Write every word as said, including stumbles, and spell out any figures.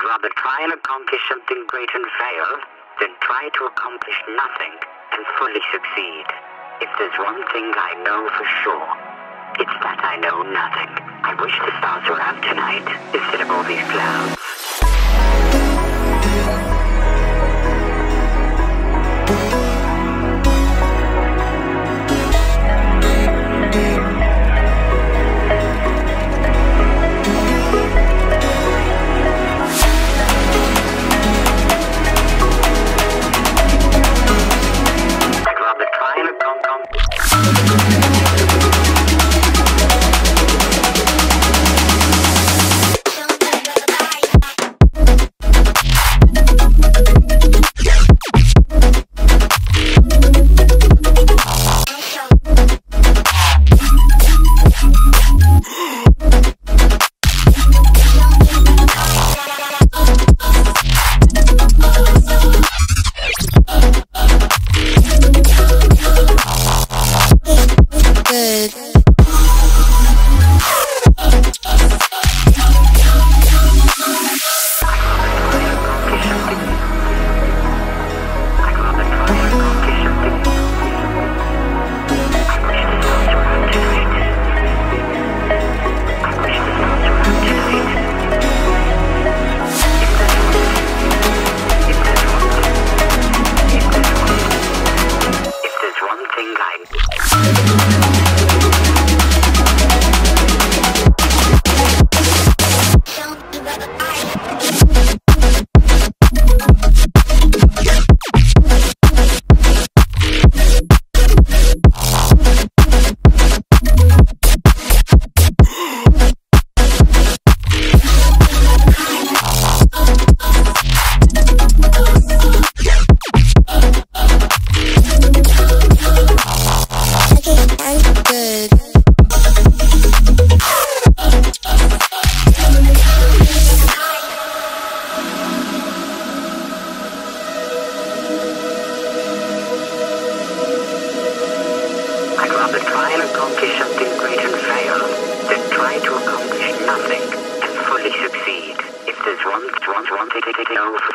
rather try and accomplish something great and fail, than try to accomplish nothing and fully succeed. If there's one thing I know for sure, it's that I know nothing. I wish the stars were out tonight, instead of all these clouds. One, one, one, take, take, take, no.